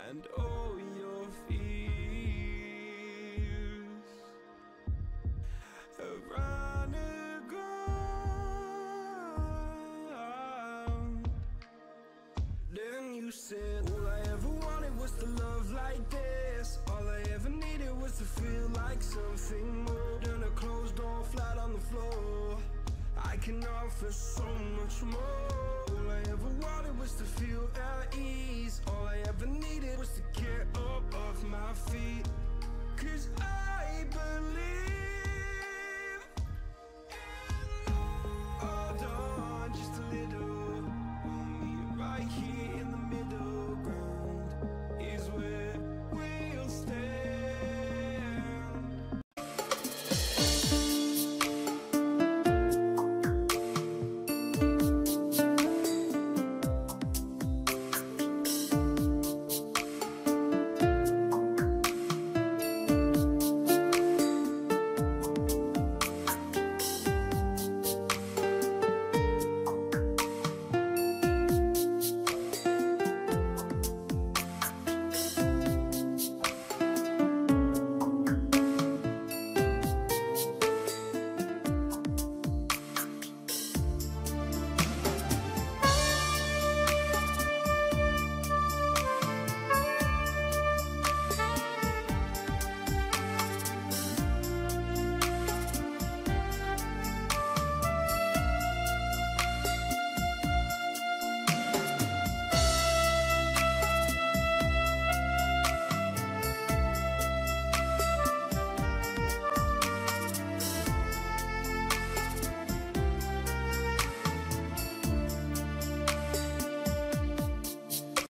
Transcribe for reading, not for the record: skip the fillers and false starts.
and all your fears have run aground. Then you said, all I ever wanted was to love like this. All I ever needed was to feel like something more than a closed door flat on the floor. I can offer so much more. All I ever wanted was to